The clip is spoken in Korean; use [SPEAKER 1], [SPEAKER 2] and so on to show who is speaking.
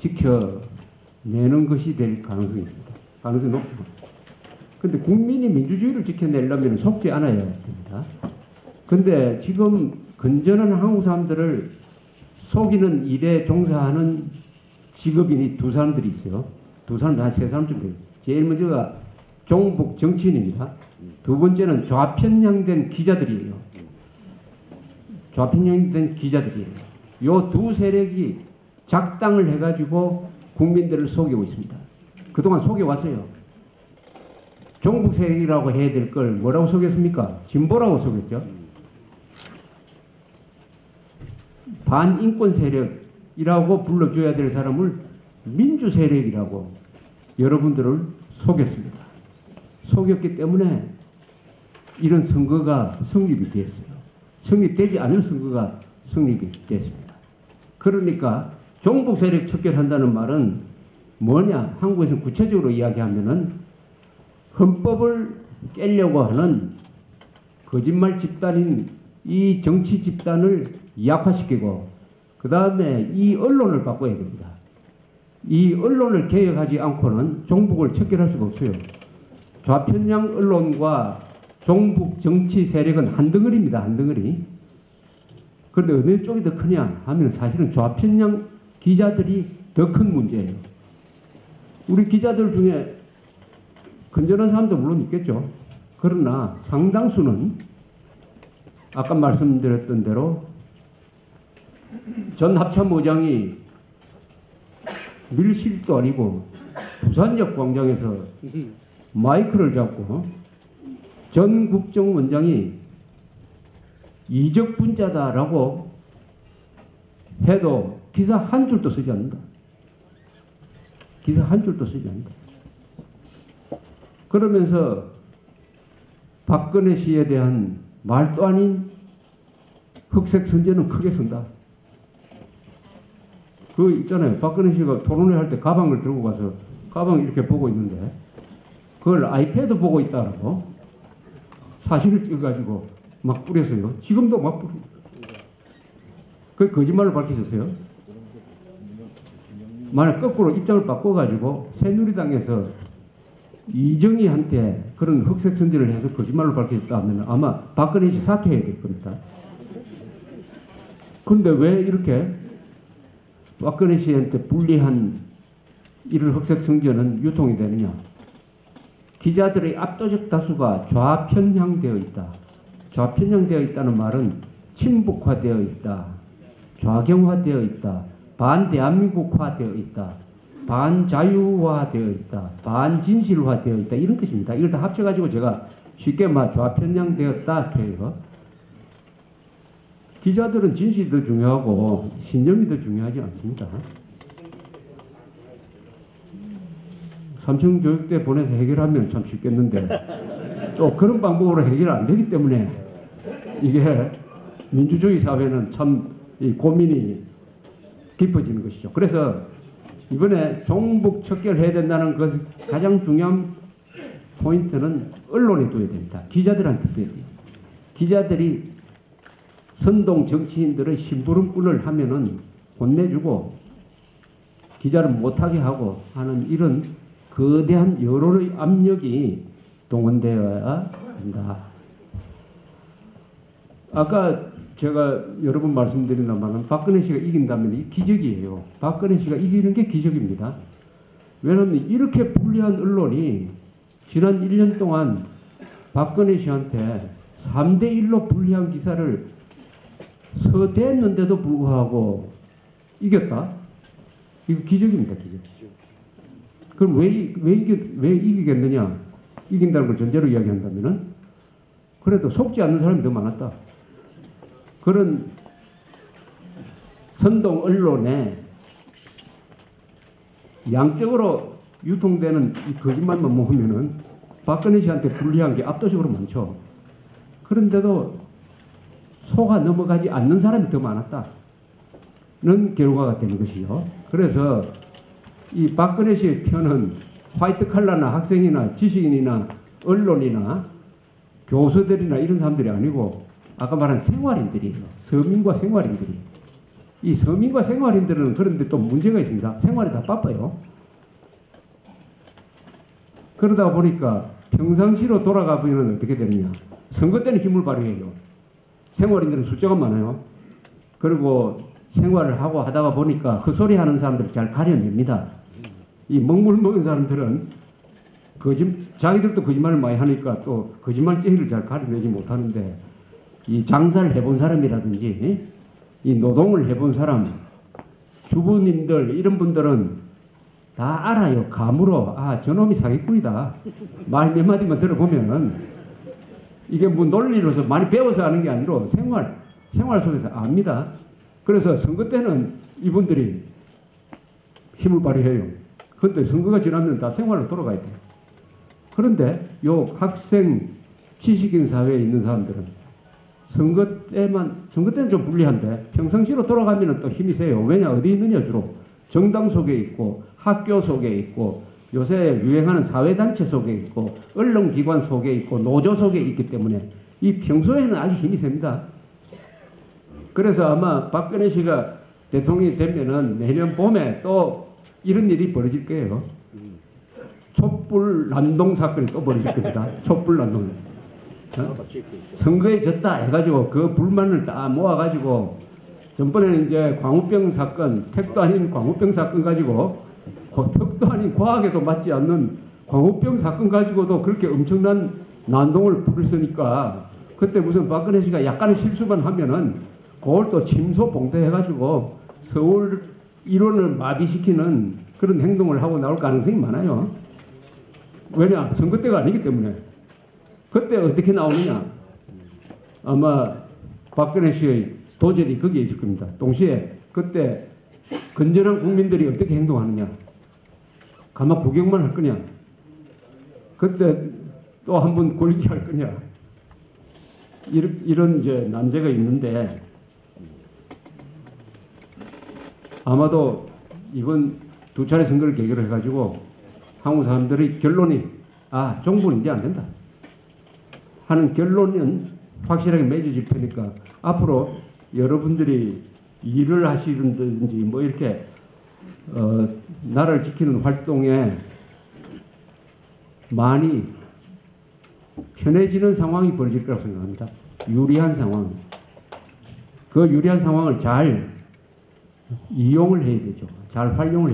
[SPEAKER 1] 지켜내는 것이 될 가능성이 있습니다. 가능성이 높죠. 근데 국민이 민주주의를 지켜내려면 속지 않아야 됩니다. 근데 지금 건전한 한국 사람들을 속이는 일에 종사하는 직업인이 두 사람들이 있어요. 두 사람, 한 세 사람쯤 돼요. 제일 먼저가 종북 정치인입니다. 두 번째는 좌편향된 기자들이에요. 좌편향된 기자들이에요. 요 두 세력이 작당을 해가지고 국민들을 속이고 있습니다. 그동안 속여왔어요. 종북 세력이라고 해야 될 걸 뭐라고 속였습니까? 진보라고 속였죠. 반인권 세력이라고 불러줘야 될 사람을 민주 세력이라고 여러분들을 속였습니다. 속였기 때문에 이런 선거가 성립이 됐어요. 성립되지 않은 선거가 성립이 됐습니다. 그러니까 종북 세력 척결한다는 말은 뭐냐? 한국에서 구체적으로 이야기하면은 헌법을 깨려고 하는 거짓말 집단인 이 정치 집단을 약화시키고 그 다음에 이 언론을 바꿔야 됩니다. 이 언론을 개혁하지 않고는 종북을 척결할 수가 없어요. 좌편향 언론과 종북 정치 세력은 한 덩어리입니다. 한 덩어리. 그런데 어느 쪽이 더 크냐 하면 사실은 좌편향 기자들이 더 큰 문제예요. 우리 기자들 중에 건전한 사람도 물론 있겠죠. 그러나 상당수는 아까 말씀드렸던 대로 전 합참의장이 밀실도 아니고 부산역 광장에서 마이크를 잡고 전 국정원장이 이적분자다라고 해도 기사 한 줄도 쓰지 않는다. 기사 한 줄도 쓰지 않는다. 그러면서 박근혜 씨에 대한 말도 아닌 흑색 선전은 크게 쓴다. 그 있잖아요. 박근혜 씨가 토론회 할 때 가방을 들고 가서 가방을 이렇게 보고 있는데 그걸 아이패드 보고 있다라고 사진을 찍어가지고 막 뿌렸어요. 지금도 막 뿌립니다. 그 거짓말로 밝혀졌어요. 만약 거꾸로 입장을 바꿔가지고 새누리당에서 이정희한테 그런 흑색 선전을 해서 거짓말로 밝혀졌다 하면 아마 박근혜 씨 사퇴해야 될 겁니다. 그런데 왜 이렇게 박근혜 씨한테 불리한 이런 흑색 선전은 유통이 되느냐? 기자들의 압도적 다수가 좌편향되어 있다. 좌편향되어 있다는 말은 친북화되어 있다. 좌경화되어 있다. 반대한민국화되어 있다. 반자유화되어 있다. 반진실화되어 있다. 이런 뜻입니다. 이걸 다 합쳐가지고 제가 쉽게 좌편향되었다 해요. 기자들은 진실이 더 중요하고 신념이 더 중요하지 않습니다. 삼성교육대 보내서 해결하면 참 쉽겠는데 또 그런 방법으로 해결 안 되기 때문에 이게 민주주의 사회는 참 이 고민이 깊어지는 것이죠. 그래서 이번에 종북 척결해야 된다는 것 가장 중요한 포인트는 언론에 둬야 됩니다. 기자들한테 둬야 돼요. 기자들이 선동 정치인들의 심부름꾼을 하면은 혼내주고 기자를 못하게 하고 하는 이런 거대한 여론의 압력이 동원되어야 한다. 아까 제가 여러 번 말씀드린다면 박근혜 씨가 이긴다면 이 기적이에요. 박근혜 씨가 이기는 게 기적입니다. 왜냐하면 이렇게 불리한 언론이 지난 1년 동안 박근혜 씨한테 3대1로 불리한 기사를 서대했는데도 불구하고 이겼다? 이거 기적입니다. 기적. 그럼 왜 이기겠느냐? 이긴다는 걸 전제로 이야기한다면은 그래도 속지 않는 사람이 더 많았다. 그런 선동 언론에 양적으로 유통되는 이 거짓말만 모으면은 박근혜 씨한테 불리한 게 압도적으로 많죠. 그런데도 속아 넘어가지 않는 사람이 더 많았다는 결과가 되는 것이요. 그래서 이 박근혜 씨의 편은 화이트 칼라나 학생이나 지식인이나 언론이나 교수들이나 이런 사람들이 아니고 아까 말한 생활인들이에요. 서민과 생활인들이. 이 서민과 생활인들은 그런데 또 문제가 있습니다. 생활이 다 바빠요. 그러다 보니까 평상시로 돌아가 보면 어떻게 되느냐. 선거 때는 힘을 발휘해요. 생활인들은 숫자가 많아요. 그리고 생활을 하고 하다가 보니까 헛소리 하는 사람들을 잘 가려냅니다. 이 먹물 먹은 사람들은 자기들도 거짓말을 많이 하니까 또 거짓말쟁이를 잘 가려내지 못하는데, 이 장사를 해본 사람이라든지 이 노동을 해본 사람, 주부님들 이런 분들은 다 알아요. 감으로 저놈이 사기꾼이다. 말 몇 마디만 들어보면은 이게 뭐 논리로서 많이 배워서 하는 게 아니라 생활 속에서 압니다. 그래서 선거 때는 이분들이 힘을 발휘해요. 그런데 선거가 지나면 다 생활로 돌아가야 돼요. 그런데 요 학생, 지식인 사회에 있는 사람들은 선거 때는 좀 불리한데 평상시로 돌아가면 또 힘이 세요. 왜냐, 어디 있느냐, 주로 정당 속에 있고 학교 속에 있고 요새 유행하는 사회단체 속에 있고 언론기관 속에 있고 노조 속에 있기 때문에 이 평소에는 아주 힘이 셉니다. 그래서 아마 박근혜 씨가 대통령이 되면은 내년 봄에 또 이런 일이 벌어질 거예요. 촛불 난동 사건이 또 벌어질 겁니다. 촛불 난동. 선거에 졌다 해가지고 그 불만을 다 모아가지고, 전번에는 이제 광우병 사건, 택도 아닌 광우병 사건 가지고, 택도 아닌 과학에도 맞지 않는 광우병 사건 가지고도 그렇게 엄청난 난동을 부르시니까, 그때 무슨 박근혜 씨가 약간의 실수만 하면은 그걸 또 침소 봉쇄해가지고 서울 이론을 마비시키는 그런 행동을 하고 나올 가능성이 많아요. 왜냐, 선거 때가 아니기 때문에. 그때 어떻게 나오느냐. 아마 박근혜 씨의 도전이 거기에 있을 겁니다. 동시에 그때 건전한 국민들이 어떻게 행동하느냐. 가만 구경만 할 거냐. 그때 또 한 번 권리할 거냐. 이런 이제 난제가 있는데, 아마도 이번 두 차례 선거를 계기로 해가지고 한국 사람들의 결론이 정부는 이제 안 된다 하는 결론은 확실하게 맺어질 테니까, 앞으로 여러분들이 일을 하시든지 뭐 이렇게 나라를 지키는 활동에 많이 편해지는 상황이 벌어질 거라고 생각합니다. 유리한 상황. 그 유리한 상황을 잘 이용을 해야 되죠. 잘 활용을